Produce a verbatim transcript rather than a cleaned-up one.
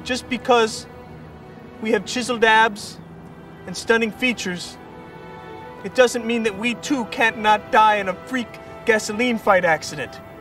just because we have chiseled abs and stunning features, it doesn't mean that we too can't not die in a freak gasoline fight accident.